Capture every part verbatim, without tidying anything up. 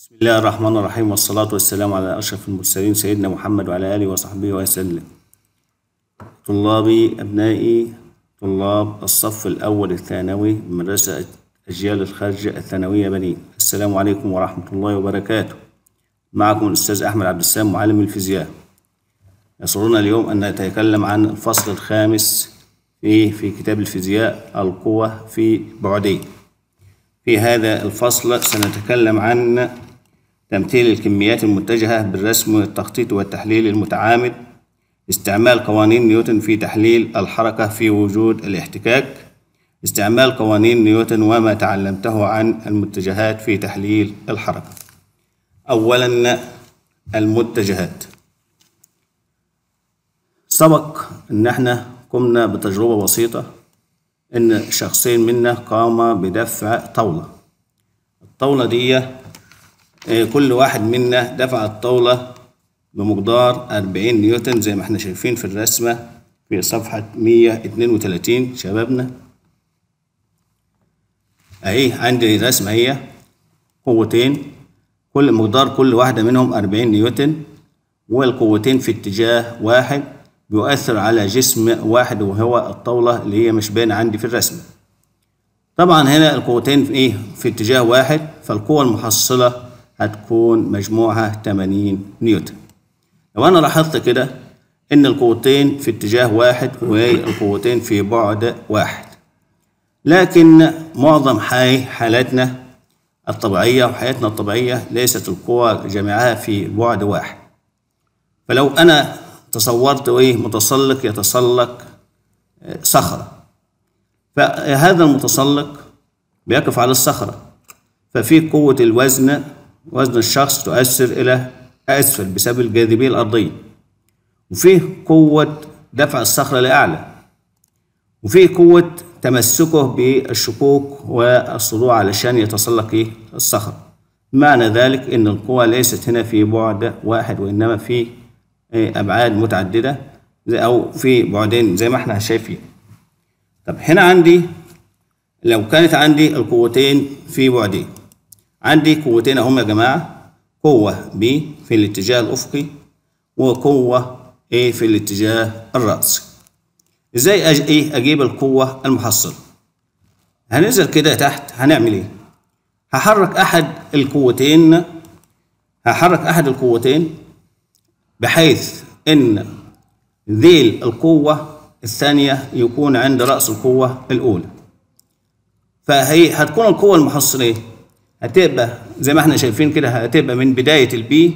بسم الله الرحمن الرحيم، والصلاة والسلام على أشرف المرسلين سيدنا محمد وعلى آله وصحبه وسلم. طلابي أبنائي طلاب الصف الأول الثانوي بمدرسة أجيال الخارجة الثانوية بنين، السلام عليكم ورحمة الله وبركاته. معكم الأستاذ أحمد عبد السلام معلم الفيزياء. يسرنا اليوم أن نتكلم عن الفصل الخامس في في كتاب الفيزياء القوة في بعدين. في هذا الفصل سنتكلم عن تمثيل الكميات المتجهة بالرسم والتخطيط والتحليل المتعامد، استعمال قوانين نيوتن في تحليل الحركة في وجود الاحتكاك، استعمال قوانين نيوتن وما تعلمته عن المتجهات في تحليل الحركة. أولا المتجهات. سبق أن احنا قمنا بتجربة بسيطة، إن شخصين منا قام بدفع طاولة. الطاولة دي كل واحد منا دفع الطاولة بمقدار أربعين نيوتن زي ما احنا شايفين في الرسمة في صفحة مية اتنين وتلاتين شبابنا. اهي عندي رسمة، هي قوتين كل مقدار كل واحدة منهم أربعين نيوتن، والقوتين في اتجاه واحد بيؤثر على جسم واحد وهو الطاولة اللي هي مش باينة عندي في الرسمة. طبعا هنا القوتين في ايه في اتجاه واحد، فالقوة المحصلة هتكون مجموعها ثمانين نيوتن. لو انا لاحظت كده ان القوتين في اتجاه واحد والقوتين في بعد واحد، لكن معظم حالاتنا الطبيعية وحياتنا الطبيعية ليست القوى جميعها في بعد واحد. فلو انا تصورت ايه متسلق يتسلق صخرة، فهذا المتسلق بيقف على الصخرة، ففي قوة الوزن وزن الشخص تؤثر إلى أسفل بسبب الجاذبية الأرضية، وفيه قوة دفع الصخرة لأعلى، وفيه قوة تمسكه بالشقوق والصدوع علشان يتسلق إيه الصخرة. معنى ذلك إن القوة ليست هنا في بعد واحد، وإنما في أبعاد متعددة أو في بعدين زي ما احنا شايفين. طب هنا عندي لو كانت عندي القوتين في بعدين، عندي قوتين اهم يا جماعة، قوة B في الاتجاه الأفقي وقوة A في الاتجاه الرأسي. ازاي أج... ايه اجيب القوة المحصلة؟ هننزل كده تحت، هنعمل ايه؟ هحرك احد القوتين هحرك احد القوتين بحيث ان ذيل القوة الثانية يكون عند رأس القوة الأولى، فهي هتكون القوة المحصلة ايه؟ هتبقى زي ما احنا شايفين كده، هتبقى من بداية البي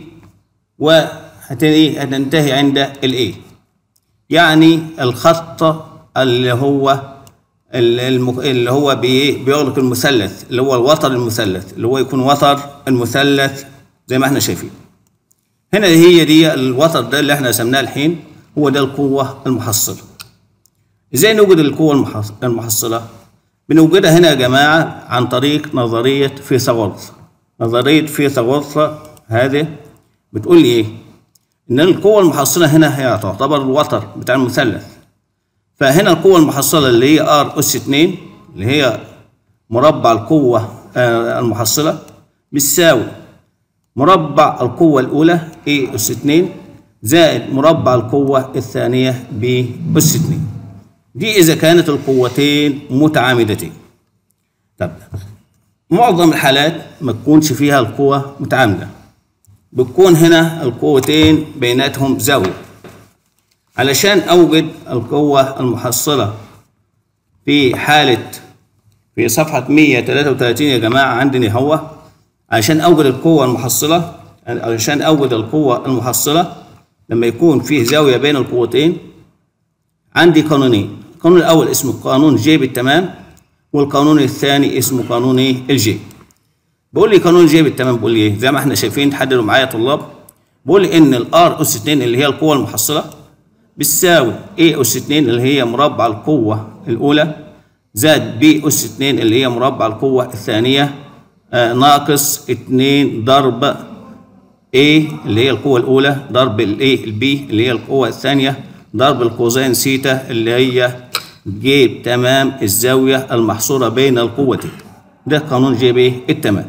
وهتنتهي عند الاي، يعني الخط اللي هو اللي هو بيغلق المثلث، اللي هو الوتر المثلث، اللي هو يكون وتر المثلث زي ما احنا شايفين. هنا هي دي الوتر ده اللي احنا رسمناه الحين، هو ده القوة المحصلة. ازاي نوجد القوة المحصلة؟ بنوجدها هنا يا جماعة عن طريق نظرية فيثاغورس. نظرية فيثاغورس هذه بتقول لي ايه؟ ان القوة المحصلة هنا هي تعتبر الوتر بتاع المثلث. فهنا القوة المحصلة اللي هي ار اس اتنين اللي هي مربع القوة المحصلة بتساوي مربع القوة الأولى A أس اتنين زائد مربع القوة الثانية B أس اتنين. دي إذا كانت القوتين متعامدتين. طب معظم الحالات ما تكونش فيها القوة متعامدة، بتكون هنا القوتين بيناتهم زاوية. علشان أوجد القوة المحصلة في حالة في صفحة مية تلاتة وتلاتين يا جماعة عندنا هو، علشان أوجد القوة المحصلة علشان أوجد القوة المحصلة لما يكون فيه زاوية بين القوتين، عندي قانونين. القانون الأول اسمه قانون جي بالتمام، والقانون الثاني اسمه قانون ايه الجي. بقول لي قانون جي بالتمام بقول لي ايه؟ زي ما احنا شايفين، تحددوا معايا يا طلاب. بقول لي ان الار اس اتنين اللي هي القوة المحصلة بتساوي A اس اتنين اللي هي مربع القوة الأولى زائد B اس اتنين اللي هي مربع القوة الثانية آه ناقص اتنين ضرب A اللي هي القوة الأولى ضرب ال A ال B اللي هي القوة الثانية ضرب الكوزين سيتا اللي هي جيب تمام الزاوية المحصورة بين القوتين. ده قانون جي بي التمام.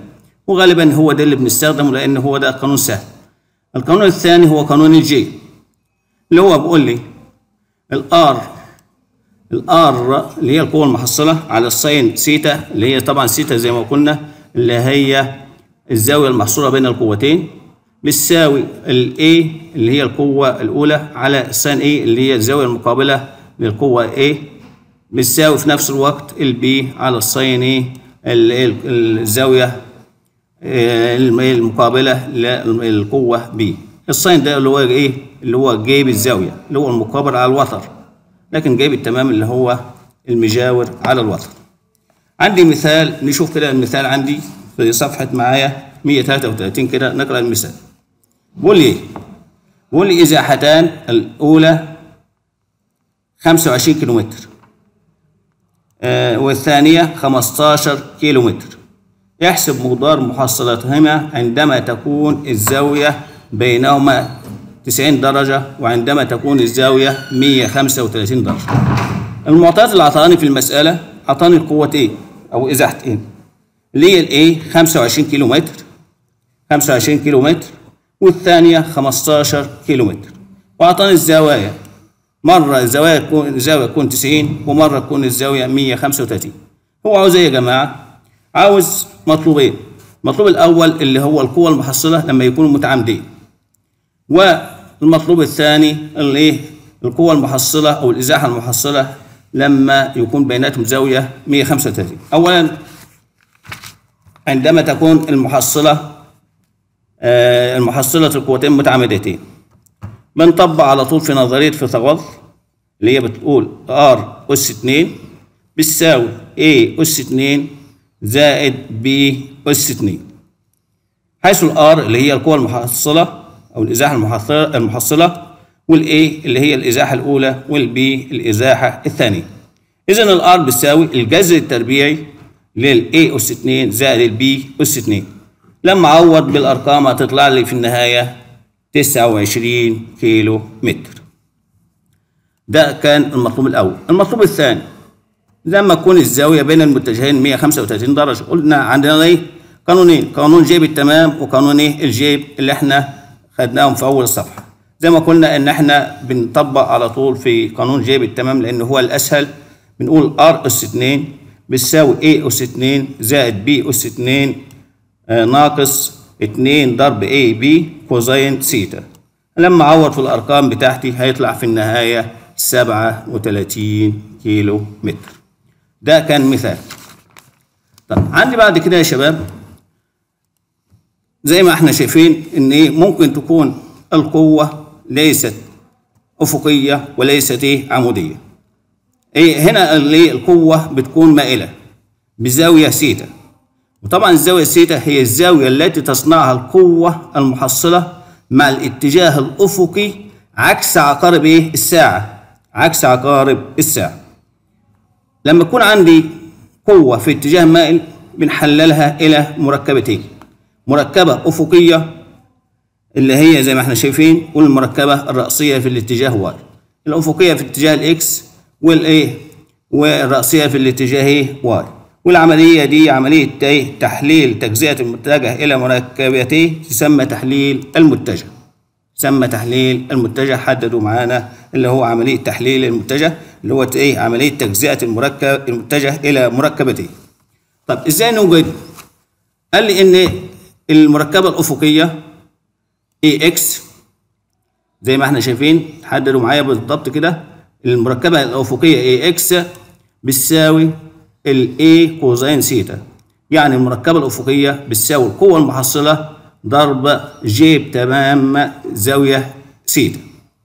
وغالبا هو ده اللي بنستخدمه لأن هو ده قانون سهل. القانون الثاني هو قانون الجي اللي هو بيقول لي الار الار اللي هي القوة المحصلة على الساين سيتا، اللي هي طبعا سيتا زي ما قلنا اللي هي الزاوية المحصورة بين القوتين، بتساوي الاي اللي هي القوة الأولى على الساين اي اللي هي الزاوية المقابلة للقوة A، بتساوي في نفس الوقت البي على الساين اي الزاوية المقابلة للقوة B. الساين ده اللي هو ايه؟ اللي هو جايب الزاوية اللي هو المقابل على الوتر، لكن جايب التمام اللي هو المجاور على الوتر. عندي مثال، نشوف كده المثال عندي في صفحة معايا مية وتلاتة وتلاتين كده، نقرأ المثال. بيقول لي ايه؟ بيقول لي إزاحتان الأولى خمسة وعشرين كيلومتر آه والثانية خمستاشر كيلومتر، يحسب مقدار محصلتهما عندما تكون الزاوية بينهما تسعين درجة وعندما تكون الزاوية مية وخمسة وتلاتين درجة. المعطيات اللي أعطاني في المسألة أعطاني القوة إيه أو إزاحتين اللي هي الإيه خمسة وعشرين كيلومتر خمسة وعشرين كيلومتر والثانية خمستاشر كيلومتر، وأعطاني الزوايا، مرة الزاوية تكون الزاوية تكون تسعين ومرة تكون الزاوية مية وخمسة وتلاتين. هو عاوز إيه يا جماعة؟ عاوز مطلوبين. المطلوب الأول اللي هو القوة المحصلة لما يكونوا متعامدين، والمطلوب الثاني اللي إيه؟ القوة المحصلة أو الإزاحة المحصلة لما يكون بيناتهم زاوية مية وخمسة وتلاتين. أولاً عندما تكون المحصلة آه المحصلة القوتين متعامدتين، بنطبق على طول في نظرية فيثاغورس اللي هي بتقول R أس اتنين بتساوي A أس اتنين زائد B أس اتنين، حيث الار اللي هي القوة المحصلة أو الإزاحة المحصلة المحصلة والA اللي هي الإزاحة الأولى والB الإزاحة الثانية. إذن الار بتساوي الجذر التربيعي للA أس اتنين زائد الB أس اتنين. لما أعوض بالأرقام هتطلع لي في النهاية تسعة وعشرين كيلو متر. ده كان المطلوب الأول. المطلوب الثاني لما تكون الزاوية بين المتجهين مية وخمسة وتلاتين درجة، قلنا عندنا ايه؟ قانونين، قانون جيب التمام وقانون ايه؟ الجيب اللي احنا خدناهم في أول الصفحة. زي ما قلنا إن احنا بنطبق على طول في قانون جيب التمام لأن هو الأسهل. بنقول R أس اتنين بتساوي A أس اتنين زائد B أس اتنين آه ناقص اتنين ضرب A B كوزين سيتا. لما أعوض في الأرقام بتاعتي هيطلع في النهاية سبعة وتلاتين كيلو متر. ده كان مثال. طب عندي بعد كده يا شباب زي ما احنا شايفين ان ايه ممكن تكون القوة ليست أفقية وليست ايه عمودية. ايه هنا اللي القوة بتكون مائلة بزاوية سيتا، وطبعا الزاوية سيتا هي الزاوية التي تصنعها القوة المحصلة مع الاتجاه الأفقي عكس عقارب ايه الساعة، عكس عقارب الساعة. لما يكون عندي قوة في اتجاه مائل بنحللها إلى مركبتين، مركبة أفقية اللي هي زي ما احنا شايفين، والمركبة الرأسية في الاتجاه واي. الأفقية في اتجاه الإكس والإيه والرأسية في الاتجاه واي. والعملية دي عملية تحليل تجزئة المتجه إلى مركبتين تسمى تحليل المتجه. تسمى تحليل المتجه، حددوا معانا اللي هو عملية تحليل المتجه اللي هو ايه عملية تجزئة المركب المتجه إلى مركبتين. طب ازاي نوجد؟ قال لي إن المركبة الأفقية إيه إكس زي ما احنا شايفين، حددوا معايا بالضبط كده، المركبة الأفقية إيه إكس بتساوي الA كوزين سيتا، يعني المركبة الأفقية بتساوي القوة المحصلة ضرب جيب تمام زاوية سيتا.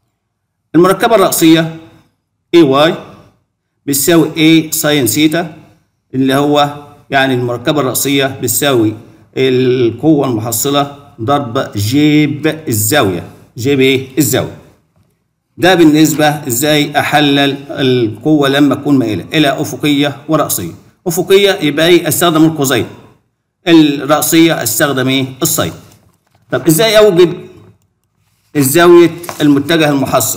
المركبة الرأسية إيه واي بتساوي A ساين سيتا، اللي هو يعني المركبة الرأسية بتساوي القوة المحصلة ضرب جيب الزاوية، جيب ايه الزاوية. ده بالنسبة ازاي احلل القوة لما تكون مائلة الى افقية ورأسية. افقية يبقى ايه استخدم القوسين، الرأسية استخدم ايه الساين. طب ازاي اوجد الزاوية المتجه المحصل؟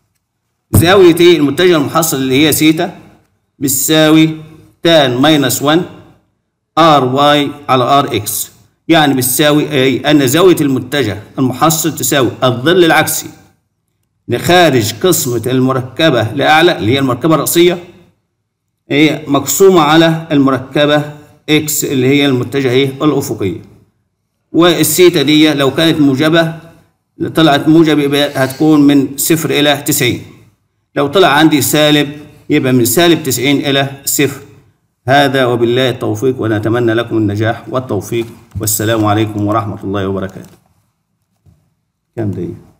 زاوية ايه المتجه المحصل اللي هي سيتا بتساوي تان ماينس واحد ار واي على ار اكس، يعني بتساوي أي أن زاوية المتجه المحصل تساوي الظل العكسي لخارج قسمة المركبة لأعلى اللي هي المركبة الرأسية هي مقسومة على المركبة إكس اللي هي المتجهة إيه الأفقية. والسيتا دي لو كانت موجبة طلعت موجب يبقى هتكون من صفر إلى تسعين. لو طلع عندي سالب يبقى من سالب تسعين إلى صفر. هذا وبالله التوفيق، ونتمنى لكم النجاح والتوفيق، والسلام عليكم ورحمة الله وبركاته. كم دقيقة؟